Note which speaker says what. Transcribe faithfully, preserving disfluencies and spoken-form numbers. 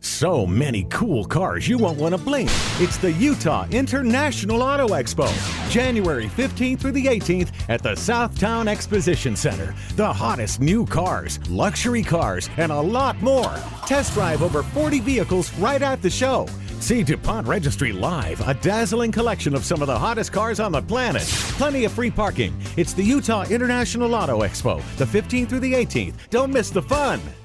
Speaker 1: So many cool cars you won't want to blink. It's the Utah International Auto Expo, January fifteenth through the eighteenth at the Southtown Exposition Center. The hottest new cars, luxury cars, and a lot more. Test drive over forty vehicles right at the show. See DuPont Registry Live, a dazzling collection of some of the hottest cars on the planet. Plenty of free parking. It's the Utah International Auto Expo, the fifteenth through the eighteenth. Don't miss the fun.